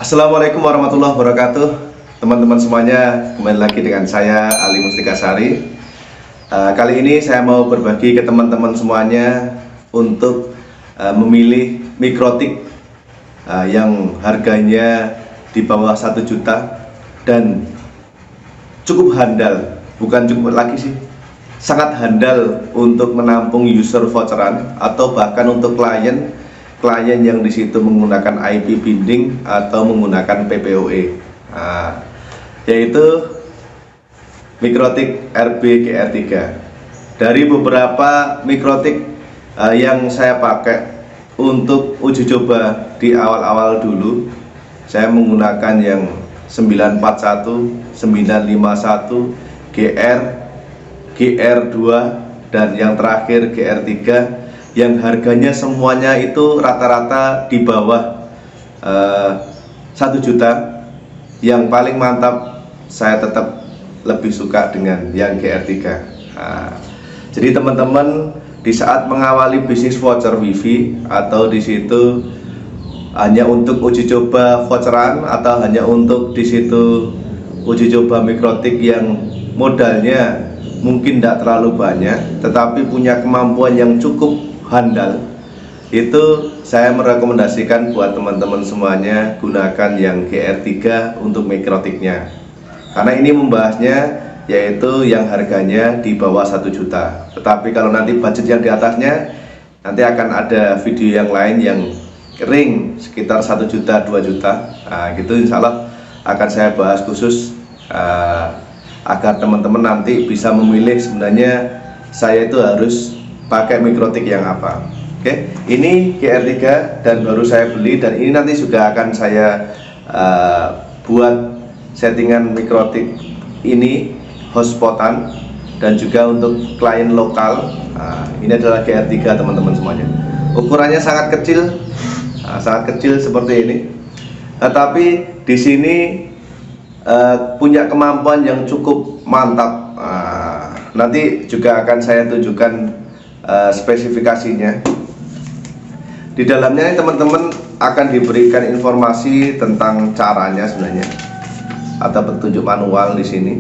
Assalamualaikum warahmatullahi wabarakatuh. Teman-teman semuanya, kembali lagi dengan saya Ali Mustika Sari. Kali ini saya mau berbagi ke teman-teman semuanya untuk memilih mikrotik yang harganya di bawah 1 juta dan cukup handal. Bukan cukup lagi sih, sangat handal untuk menampung user voucheran atau bahkan untuk klien yang di situ menggunakan IP binding atau menggunakan PPoE, yaitu mikrotik RB GR3. Dari beberapa mikrotik yang saya pakai untuk uji coba di awal-awal dulu, saya menggunakan yang 941, 951, GR, GR2, dan yang terakhir GR3, yang harganya semuanya itu rata-rata di bawah 1 juta. Yang paling mantap saya tetap lebih suka dengan yang GR3. Jadi teman-teman, di saat mengawali bisnis voucher wifi atau di situ hanya untuk uji coba voucheran atau hanya untuk di situ uji coba mikrotik yang modalnya mungkin tidak terlalu banyak tetapi punya kemampuan yang cukup handal, itu saya merekomendasikan buat teman-teman semuanya gunakan yang GR3 untuk mikrotiknya, karena ini membahasnya yaitu yang harganya di bawah 1 juta. Tetapi kalau nanti budget yang di atasnya, nanti akan ada video yang lain yang ring sekitar 1 juta 2 juta, gitu insya Allah akan saya bahas khusus agar teman-teman nanti bisa memilih sebenarnya saya itu harus pakai mikrotik yang apa. Oke, ini GR3 dan baru saya beli, dan ini nanti juga akan saya buat settingan mikrotik ini hotspotan dan juga untuk klien lokal. Ini adalah GR3 teman-teman semuanya. Ukurannya sangat kecil seperti ini. Tetapi di sini punya kemampuan yang cukup mantap. Nanti juga akan saya tunjukkan spesifikasinya. Di dalamnya teman-teman akan diberikan informasi tentang caranya sebenarnya, atau petunjuk manual di sini.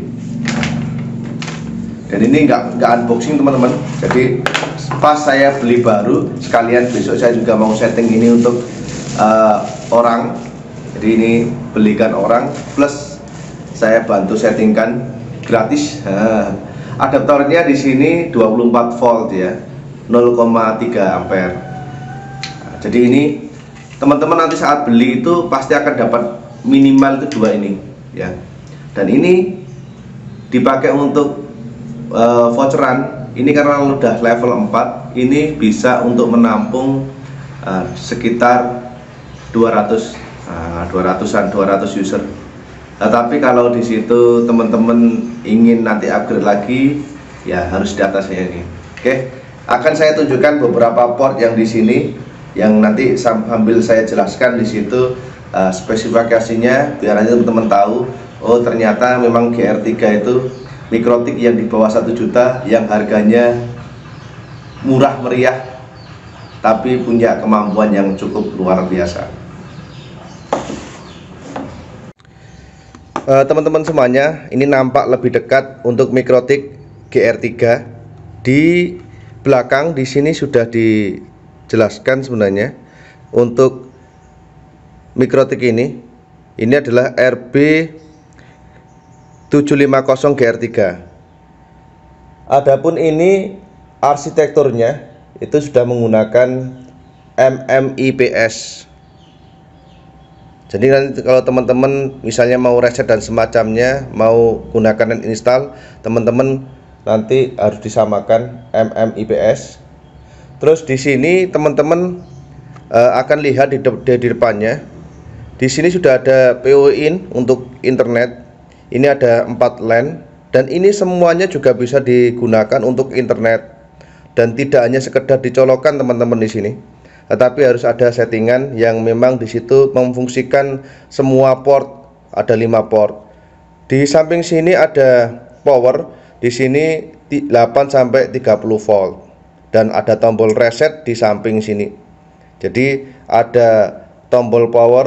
Dan ini nggak unboxing teman-teman. Jadi pas saya beli baru, sekalian besok saya juga mau setting ini untuk orang. Jadi ini belikan orang plus saya bantu settingkan gratis. Adaptornya di sini 24 volt ya, 0,3 ampere. Jadi ini teman-teman nanti saat beli itu pasti akan dapat minimal itu 2 ini ya. Dan ini dipakai untuk voucheran. Ini karena udah level 4, ini bisa untuk menampung sekitar 200 user. Tapi kalau di situ teman-teman ingin nanti upgrade lagi, ya harus di atasnya ini. Oke, akan saya tunjukkan beberapa port yang di sini, yang nanti sambil saya jelaskan di situ spesifikasinya, biar aja teman-teman tahu. Oh ternyata memang GR3 itu mikrotik yang di bawah 1 juta, yang harganya murah meriah, tapi punya kemampuan yang cukup luar biasa. Teman-teman semuanya, ini nampak lebih dekat untuk mikrotik GR3. Di belakang di sini sudah dijelaskan sebenarnya untuk mikrotik ini. Ini adalah RB 750 GR3. Adapun ini arsitekturnya itu sudah menggunakan MMIPS. Jadi nanti kalau teman-teman misalnya mau reset dan semacamnya, mau gunakan dan install, teman-teman nanti harus disamakan MMIPS. Terus di sini teman-teman akan lihat di depannya. Di sini sudah ada PO-in untuk internet. Ini ada 4 LAN, dan ini semuanya juga bisa digunakan untuk internet. Dan tidak hanya sekedar dicolokkan teman-teman di sini, tetapi harus ada settingan yang memang di situ memfungsikan semua port. Ada 5 port. Di samping sini ada power, di sini 8 sampai 30 volt, dan ada tombol reset di samping sini. Jadi ada tombol power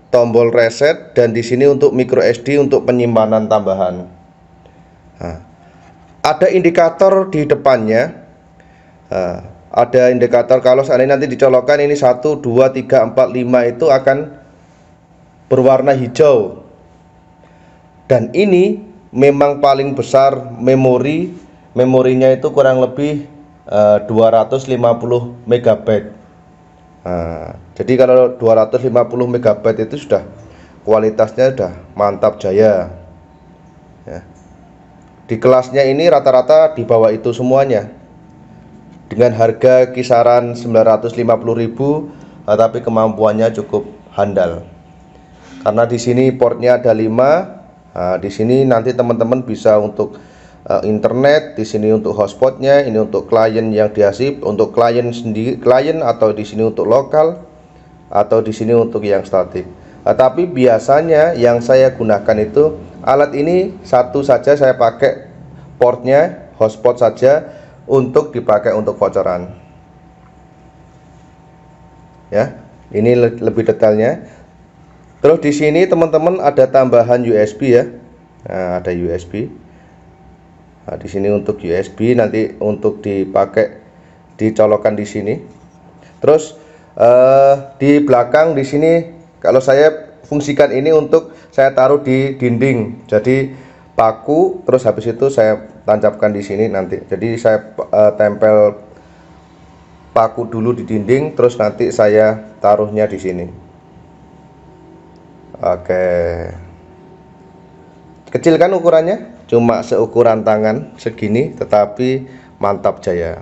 tombol reset, dan di sini untuk micro SD untuk penyimpanan tambahan. Nah, ada indikator di depannya. Ada indikator kalau seandainya nanti dicolokkan ini 1, 2, 3, 4, 5 itu akan berwarna hijau. Dan ini memang paling besar memorinya itu kurang lebih 250 MB. Jadi kalau 250 MB itu sudah kualitasnya sudah mantap jaya ya. Di kelasnya ini rata-rata di bawah itu semuanya, dengan harga kisaran 950.000, tapi kemampuannya cukup handal. Karena di sini portnya ada 5. Di sini nanti teman-teman bisa untuk internet, di sini untuk hotspotnya, ini untuk klien yang diasip, untuk klien sendiri, klien, atau di sini untuk lokal, atau di sini untuk yang statik. Tapi biasanya yang saya gunakan itu alat ini satu saja, saya pakai portnya hotspot saja untuk dipakai untuk bocoran. Ya, ini lebih detailnya. Terus di sini teman-teman ada tambahan USB ya. Nah, ada USB. Nah, di sini untuk USB nanti untuk dipakai dicolokkan di sini. Terus di belakang di sini kalau saya fungsikan ini untuk saya taruh di dinding. Jadi paku, terus habis itu saya tancapkan di sini nanti. Jadi saya tempel paku dulu di dinding, terus nanti saya taruhnya di sini. Oke, kecil kan ukurannya, cuma seukuran tangan segini, tetapi mantap jaya.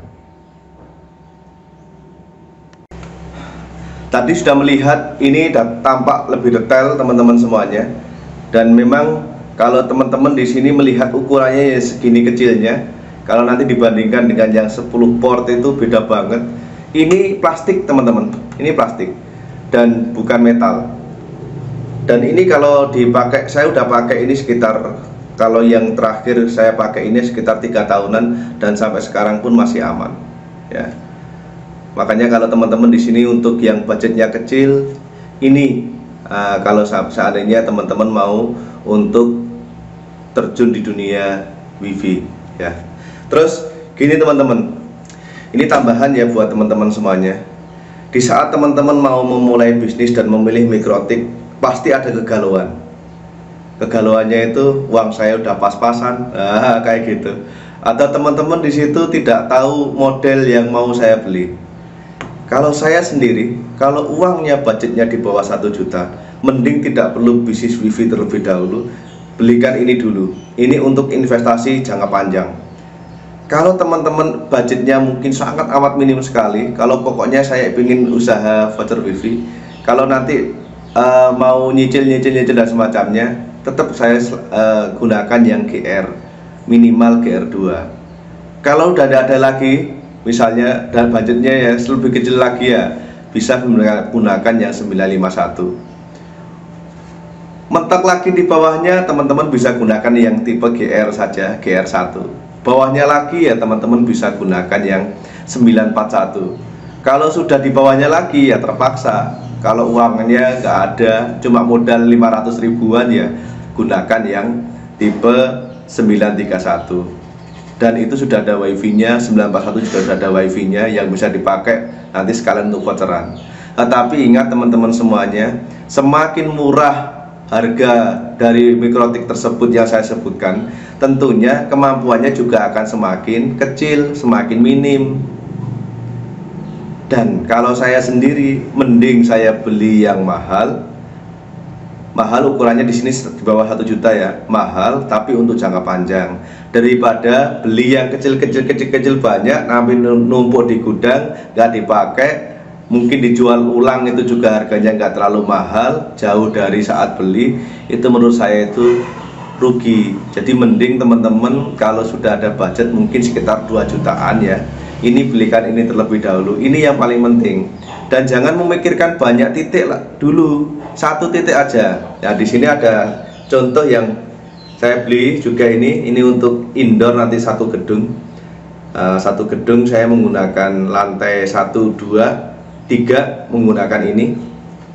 Tadi sudah melihat, ini tampak lebih detail teman-teman semuanya. Dan memang kalau teman-teman di sini melihat ukurannya ya segini kecilnya, kalau nanti dibandingkan dengan yang 10 port itu beda banget. Ini plastik teman-teman, ini plastik dan bukan metal. Dan ini kalau dipakai, saya udah pakai ini sekitar, kalau yang terakhir saya pakai ini sekitar 3 tahunan dan sampai sekarang pun masih aman ya. Makanya kalau teman-teman di sini untuk yang budgetnya kecil, ini kalau seandainya teman-teman mau untuk terjun di dunia wifi ya. Terus gini teman-teman, ini tambahan ya buat teman-teman semuanya. Di saat teman-teman mau memulai bisnis dan memilih mikrotik, pasti ada kegalauan. Kegalauannya itu uang saya udah pas-pasan, kayak gitu. Atau teman-teman di situ tidak tahu model yang mau saya beli. Kalau saya sendiri, kalau uangnya budgetnya di bawah 1 juta, mending tidak perlu bisnis wifi terlebih dahulu. Belikan ini dulu. Ini untuk investasi jangka panjang. Kalau teman-teman budgetnya mungkin sangat amat minim sekali, kalau pokoknya saya ingin usaha voucher wifi, kalau nanti mau nyicil dan semacamnya, tetap saya gunakan yang GR, minimal GR2. Kalau udah ada lagi, misalnya dan budgetnya ya lebih kecil lagi ya, bisa menggunakan yang 951. Mentok lagi di bawahnya teman-teman bisa gunakan yang tipe GR saja, GR1. Bawahnya lagi ya teman-teman bisa gunakan yang 941. Kalau sudah di bawahnya lagi ya terpaksa, kalau uangnya nggak ada, cuma modal 500 ribuan ya gunakan yang tipe 931. Dan itu sudah ada wifi-nya, 941 juga sudah ada wifi-nya yang bisa dipakai nanti sekalian untuk voucheran. Tetapi ingat teman-teman semuanya, semakin murah harga dari mikrotik tersebut yang saya sebutkan, tentunya kemampuannya juga akan semakin kecil, semakin minim. Dan kalau saya sendiri, mending saya beli yang mahal. Mahal ukurannya di sini di bawah 1 juta ya, mahal tapi untuk jangka panjang, daripada beli yang kecil banyak tapi numpuk di gudang nggak dipakai, mungkin dijual ulang itu juga harganya nggak terlalu mahal, jauh dari saat beli. Itu menurut saya itu rugi. Jadi mending teman-teman kalau sudah ada budget mungkin sekitar 2 jutaan ya, ini belikan ini terlebih dahulu. Ini yang paling penting. Dan jangan memikirkan banyak titik lah dulu, 1 titik aja. Ya di sini ada contoh yang saya beli juga, ini untuk indoor nanti 1 gedung. 1 gedung saya menggunakan lantai 1, 2, 3 menggunakan ini.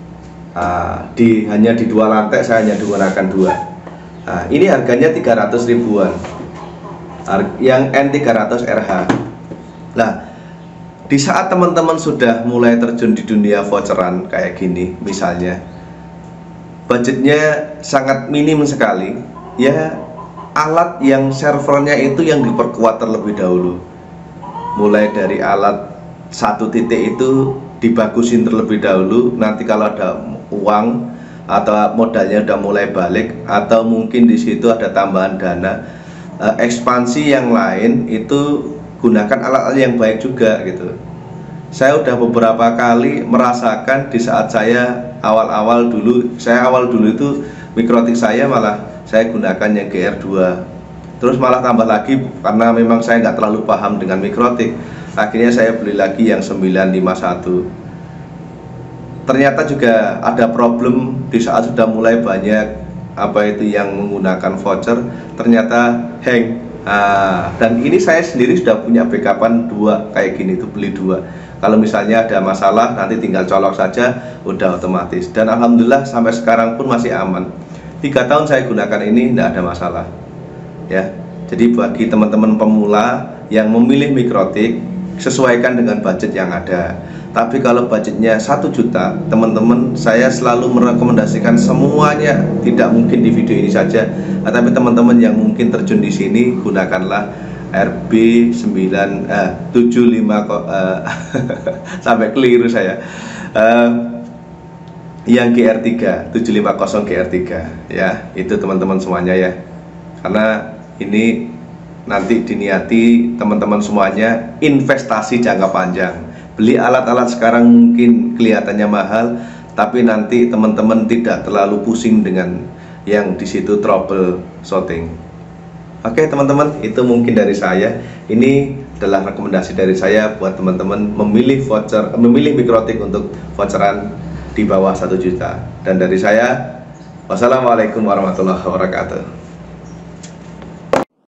hanya di 2 lantai, saya hanya gunakan 2. Ini harganya 300 ribuan, yang N300 RH. Nah, di saat teman-teman sudah mulai terjun di dunia voucheran kayak gini, misalnya budgetnya sangat minim sekali, ya alat yang servernya itu yang diperkuat terlebih dahulu. Mulai dari alat 1 titik itu dibagusin terlebih dahulu. Nanti kalau ada uang atau modalnya udah mulai balik, atau mungkin di situ ada tambahan dana, ekspansi yang lain, itu gunakan alat-alat yang baik juga gitu. Saya udah beberapa kali merasakan di saat saya awal dulu itu mikrotik saya malah saya gunakan yang GR2. Terus malah tambah lagi, karena memang saya nggak terlalu paham dengan mikrotik, akhirnya saya beli lagi yang 951. Ternyata juga ada problem di saat sudah mulai banyak yang menggunakan voucher, ternyata hang. Dan ini saya sendiri sudah punya backupan 2 kayak gini tuh, beli 2. Kalau misalnya ada masalah nanti tinggal colok saja, udah otomatis. Dan alhamdulillah sampai sekarang pun masih aman. 3 tahun saya gunakan ini, tidak ada masalah ya. Jadi bagi teman-teman pemula yang memilih mikrotik, sesuaikan dengan budget yang ada. Tapi kalau budgetnya 1 juta, teman-teman, saya selalu merekomendasikan semuanya, tidak mungkin di video ini saja, tapi teman-teman yang mungkin terjun di sini, gunakanlah RB75 sampai keliru saya, yang GR3 750 GR3 ya. Itu teman-teman semuanya ya, karena ini nanti diniati teman-teman semuanya investasi jangka panjang. Beli alat-alat sekarang mungkin kelihatannya mahal, tapi nanti teman-teman tidak terlalu pusing dengan yang di situ trouble shooting. Oke teman-teman, itu mungkin dari saya. Ini adalah rekomendasi dari saya buat teman-teman memilih mikrotik untuk voucheran di bawah 1 juta. Dan dari saya, wassalamualaikum warahmatullahi wabarakatuh.